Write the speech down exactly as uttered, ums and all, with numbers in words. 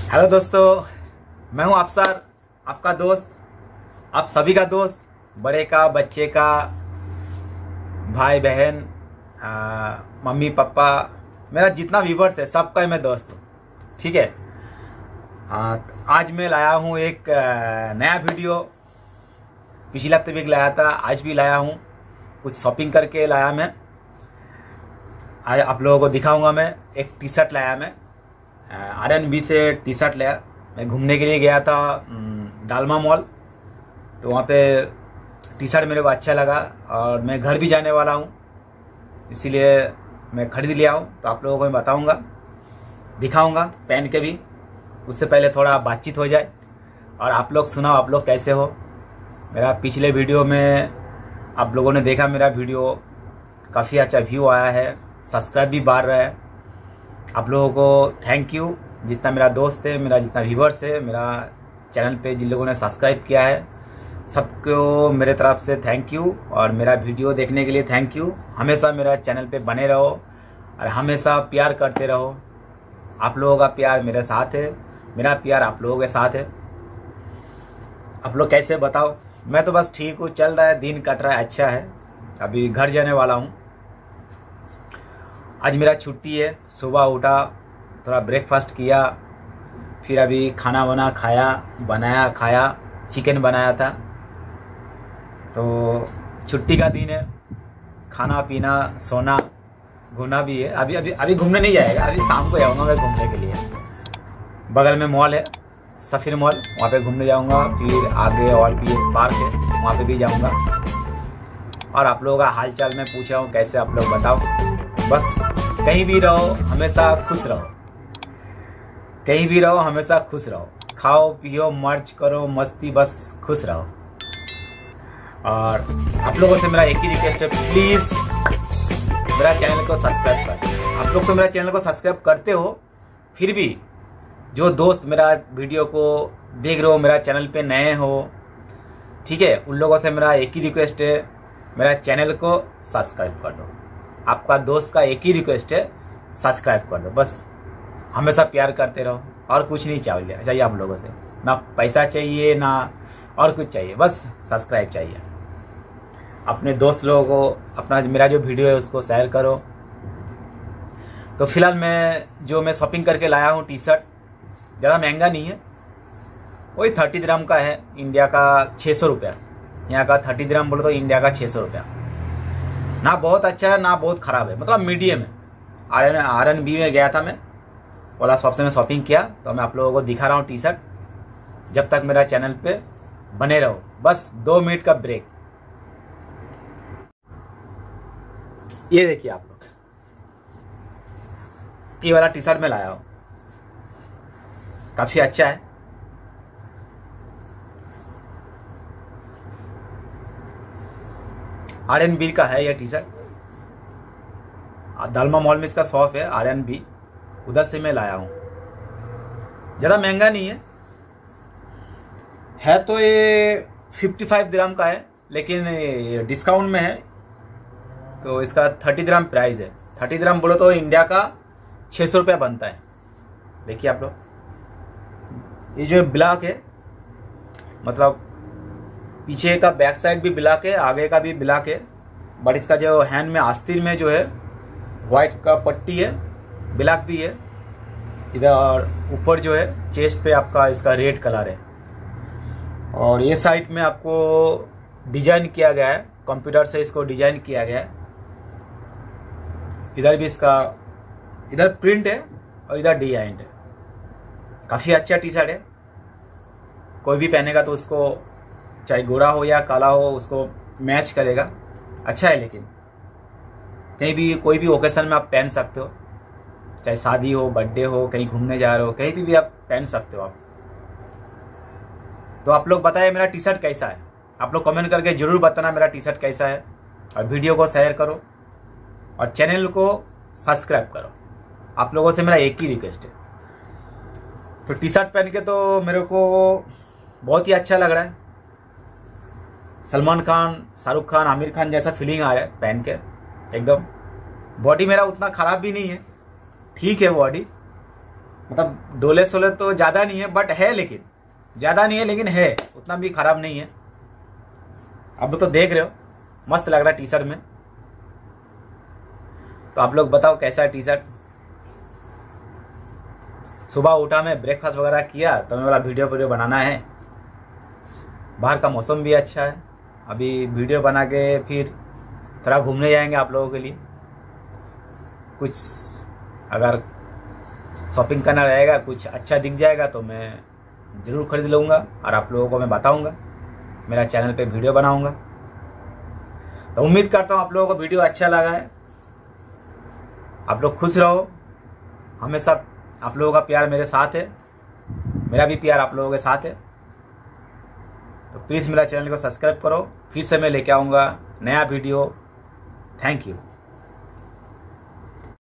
Hello दोस्तों, मैं हूं अफसर, आपका दोस्त, आप सभी का दोस्त, बड़े का, बच्चे का, भाई बहन, मम्मी पापा, मेरा जितना व्यूवर्स है सबका मैं दोस्त हूँ। ठीक है। आ, आज मैं लाया हूँ एक आ, नया वीडियो। पिछले हफ्ते भी लाया था, आज भी लाया हूँ। कुछ शॉपिंग करके लाया मैं। आज आप लोगों को दिखाऊंगा। मैं एक टी शर्ट लाया, मैं आर एन बी से टी शर्ट लाया। मैं घूमने के लिए गया था डालमा मॉल, तो वहाँ पे टी शर्ट मेरे को अच्छा लगा और मैं घर भी जाने वाला हूँ, इसीलिए मैं खरीद लिया हूँ। तो आप लोगों को मैं बताऊंगा, दिखाऊंगा पहन के भी। उससे पहले थोड़ा बातचीत हो जाए और आप लोग सुनाओ, आप लोग कैसे हो। मेरा पिछले वीडियो में आप लोगों ने देखा, मेरा वीडियो काफ़ी अच्छा व्यू आया है, सब्सक्राइब भी बढ़ रहा है। आप लोगों को थैंक यू, जितना मेरा दोस्त है, मेरा जितना व्यूवर्स है, मेरा चैनल पे जिन लोगों ने सब्सक्राइब किया है, सबको मेरे तरफ से थैंक यू। और मेरा वीडियो देखने के लिए थैंक यू। हमेशा मेरा चैनल पे बने रहो और हमेशा प्यार करते रहो। आप लोगों का प्यार मेरे साथ है, मेरा प्यार आप लोगों के साथ है। आप लोग कैसे बताओ। मैं तो बस ठीक हूँ, चल रहा है, दिन कट रहा है, अच्छा है। अभी घर जाने वाला हूँ। आज मेरा छुट्टी है। सुबह उठा, थोड़ा ब्रेकफास्ट किया, फिर अभी खाना वाना खाया, बनाया खाया, चिकन बनाया था। तो छुट्टी का दिन है, खाना पीना सोना घूमना भी है। अभी अभी अभी घूमने नहीं जाएगा, अभी शाम को जाऊँगा मैं घूमने के लिए। बगल में मॉल है, सफीर मॉल, वहाँ पे घूमने जाऊँगा। फिर आगे और भी एक पार्क है, वहाँ पे भी जाऊँगा। और आप लोगों का हाल चाल मैं पूछ रहा हूँ, कैसे आप लोग बताओ। बस कहीं भी रहो हमेशा खुश रहो, कहीं भी रहो हमेशा खुश रहो। खाओ पियो मर्ज करो मस्ती, बस खुश रहो। और आप लोगों से मेरा एक ही रिक्वेस्ट है, प्लीज मेरा चैनल को सब्सक्राइब कर। आप लोग तो मेरा चैनल को सब्सक्राइब करते हो, फिर भी जो दोस्त मेरा वीडियो को देख रहे हो, मेरा चैनल पे नए हो, ठीक है, उन लोगों से मेरा एक ही रिक्वेस्ट है, मेरा चैनल को सब्सक्राइब कर दो। आपका दोस्त का एक ही रिक्वेस्ट है, सब्सक्राइब कर दो। बस हमेशा प्यार करते रहो, और कुछ नहीं चाहिए चाहिए आप लोगों से। ना पैसा चाहिए, ना और कुछ चाहिए, बस सब्सक्राइब चाहिए। अपने दोस्त लोगों को अपना मेरा जो वीडियो है उसको शेयर करो। तो फिलहाल मैं जो मैं शॉपिंग करके लाया हूँ टी शर्ट, ज़्यादा महंगा नहीं है, वही थर्टी दिरहम का है, इंडिया का छः सौ रुपया। यहाँ का थर्टी दिरहम बोलो तो इंडिया का छः सौ रुपया। ना बहुत अच्छा है ना बहुत ख़राब है, मतलब मीडियम है। R N R N B में गया था मैं, वाला शॉप से मैं शॉपिंग किया, तो मैं आप लोगों को दिखा रहा हूँ टी शर्ट। जब तक मेरा चैनल पे बने रहो, बस दो मिनट का ब्रेक। ये देखिए आप लोग, ये वाला टी शर्ट मैं लाया हूँ, काफी अच्छा है। आर एन बी का है यह टी शर्ट। दालमा मॉल में इसका शॉप है, आर एन बी, उधर से मैं लाया हूँ। ज़्यादा महंगा नहीं है, है तो ये फिफ्टी फाइव दिरहम का है, लेकिन डिस्काउंट में है तो इसका थर्टी दिरहम प्राइस है। थर्टी दिरहम बोलो तो इंडिया का छः सौ रुपया बनता है। देखिए आप लोग, ये जो ब्लैक है, मतलब पीछे का बैक साइड भी ब्लैक है, आगे का भी ब्लैक है, बट इसका जो हैंड में आस्तीन में जो है व्हाइट का पट्टी है, ब्लैक भी है। इधर ऊपर जो है चेस्ट पे आपका इसका रेड कलर है, और ये साइड में आपको डिजाइन किया गया है, कंप्यूटर से इसको डिजाइन किया गया है। इधर भी इसका, इधर प्रिंट है और इधर डिजाइन है। काफ़ी अच्छा टी शर्ट है, कोई भी पहनेगा तो उसको, चाहे गोरा हो या काला हो, उसको मैच करेगा, अच्छा है। लेकिन कहीं भी कोई भी ओकेशन में आप पहन सकते हो, चाहे शादी हो, बर्थडे हो, कहीं घूमने जा रहे हो, कहीं भी, भी आप पहन सकते हो आप। तो आप लोग बताइए मेरा टी शर्ट कैसा है, आप लोग कमेंट करके जरूर बताना मेरा टी शर्ट कैसा है। और वीडियो को शेयर करो और चैनल को सब्सक्राइब करो। आप लोगों से मेरा एक ही रिक्वेस्ट है। तो टी शर्ट पहन के तो मेरे को बहुत ही अच्छा लग रहा है। सलमान खान, शाहरुख खान, आमिर खान जैसा फीलिंग आ रहा है पहन के एकदम। बॉडी मेरा उतना खराब भी नहीं है, ठीक है बॉडी, मतलब डोले सोले तो ज़्यादा नहीं है, बट है, लेकिन ज़्यादा नहीं है, लेकिन है, उतना भी खराब नहीं है। अब तो देख रहे हो मस्त लग रहा है टी शर्ट में। तो आप लोग बताओ कैसा है टी शर्ट। सुबह उठा मैं, ब्रेकफास्ट वगैरह किया, तो मैं वाला वीडियो वीडियो बनाना है। बाहर का मौसम भी अच्छा है। अभी वीडियो बना के फिर थोड़ा घूमने जाएंगे आप लोगों के लिए। कुछ अगर शॉपिंग करना रहेगा, कुछ अच्छा दिख जाएगा तो मैं ज़रूर खरीद लूँगा और आप लोगों को मैं बताऊँगा, मेरा चैनल पे वीडियो बनाऊँगा। तो उम्मीद करता हूँ आप लोगों को वीडियो अच्छा लगा है। आप लोग खुश रहो, हमेशा आप लोगों का प्यार मेरे साथ है, मेरा भी प्यार आप लोगों के साथ है। तो प्लीज़ मेरा चैनल को सब्सक्राइब करो। फिर से मैं लेके आऊँगा नया वीडियो। Thank you.